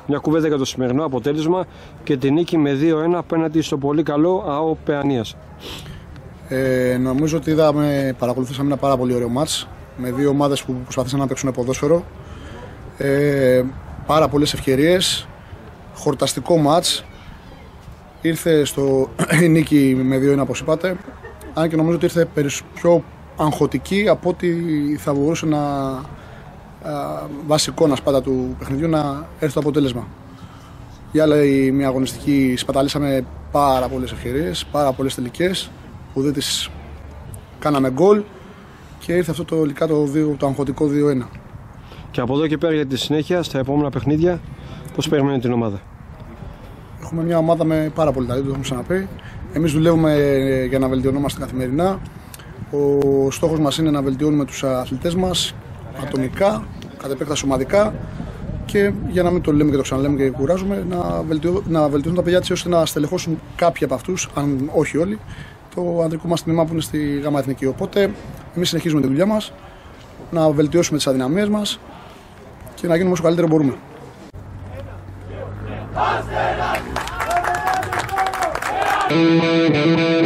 Μια κουβέντα για το σημερινό αποτέλεσμα και τη νίκη με 2-1 απέναντι στο πολύ καλό ΑΟ Παιανίας. Νομίζω ότι παρακολουθήσαμε ένα πάρα πολύ ωραίο μάτς με δύο ομάδες που προσπαθήσαν να παίξουν ποδόσφαιρο. Πάρα πολλές ευκαιρίες, χορταστικό μάτς. Ήρθε η νίκη με 2-1 όπως είπατε, αν και νομίζω ότι ήρθε πιο αγχωτική από ό,τι θα μπορούσε να βάσει εικόνας πάντα του παιχνιδιού να έρθει το αποτέλεσμα. Για άλλη μια αγωνιστική σπαταλήσαμε πάρα πολλές ευκαιρίες, πάρα πολλές τελικές που δεν τις κάναμε γκολ και ήρθε αυτό το αγχωτικό 2-1. Και από εδώ και πέρα για τη συνέχεια, στα επόμενα παιχνίδια, πώς περιμένει την ομάδα? Έχουμε μια ομάδα με πάρα πολύ ταλέντο, το έχουμε ξαναπεί. Εμείς δουλεύουμε για να βελτιωνόμαστε καθημερινά. Ο στόχος μας είναι να βελτιώνουμε τους αθλητές μας ατομικά, κατ' επέκταση ομαδικά και για να μην το λέμε και το ξαναλέμε και κουράζουμε, να βελτιώσουν τα παιδιά έτσι ώστε να στελεχώσουν κάποιοι από αυτούς, αν όχι όλοι, το ανδρικό μας τμήμα που είναι στη ΓΑΜΑ Εθνική. Οπότε εμείς συνεχίζουμε τη δουλειά μας, να βελτιώσουμε τις αδυναμίες μας και να γίνουμε όσο καλύτερο μπορούμε. Thank you.